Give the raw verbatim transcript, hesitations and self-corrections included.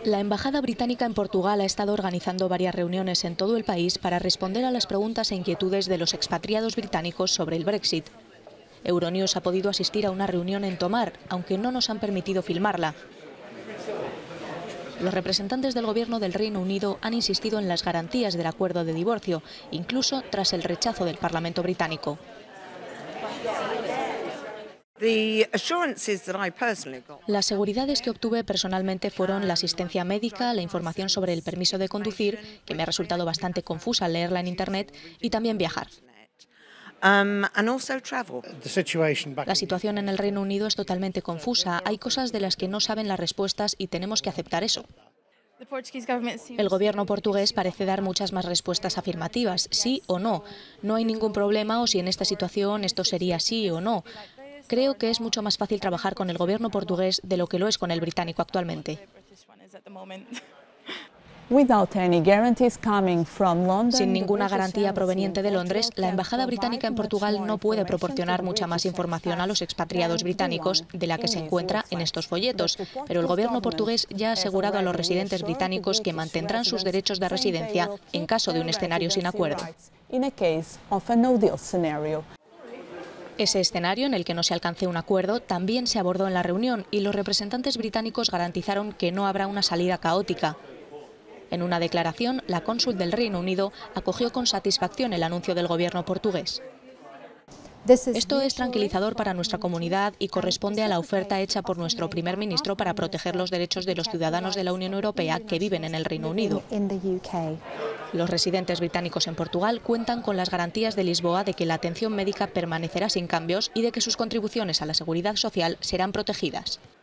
La Embajada Británica en Portugal ha estado organizando varias reuniones en todo el país para responder a las preguntas e inquietudes de los expatriados británicos sobre el Brexit. Euronews ha podido asistir a una reunión en Tomar, aunque no nos han permitido filmarla. Los representantes del Gobierno del Reino Unido han insistido en las garantías del acuerdo de divorcio, incluso tras el rechazo del Parlamento británico. Las seguridades que obtuve personalmente fueron la asistencia médica, la información sobre el permiso de conducir, que me ha resultado bastante confusa al leerla en Internet, y también viajar. La situación en el Reino Unido es totalmente confusa. Hay cosas de las que no saben las respuestas y tenemos que aceptar eso. El gobierno portugués parece dar muchas más respuestas afirmativas, sí o no. No hay ningún problema o si en esta situación esto sería sí o no. Creo que es mucho más fácil trabajar con el gobierno portugués de lo que lo es con el británico actualmente. Sin ninguna garantía proveniente de Londres, la Embajada Británica en Portugal no puede proporcionar mucha más información a los expatriados británicos de la que se encuentra en estos folletos, pero el gobierno portugués ya ha asegurado a los residentes británicos que mantendrán sus derechos de residencia en caso de un escenario sin acuerdo. Ese escenario en el que no se alcance un acuerdo también se abordó en la reunión y los representantes británicos garantizaron que no habrá una salida caótica. En una declaración, la cónsul del Reino Unido acogió con satisfacción el anuncio del gobierno portugués. Esto es tranquilizador para nuestra comunidad y corresponde a la oferta hecha por nuestro primer ministro para proteger los derechos de los ciudadanos de la Unión Europea que viven en el Reino Unido. Los residentes británicos en Portugal cuentan con las garantías de Lisboa de que la atención médica permanecerá sin cambios y de que sus contribuciones a la seguridad social serán protegidas.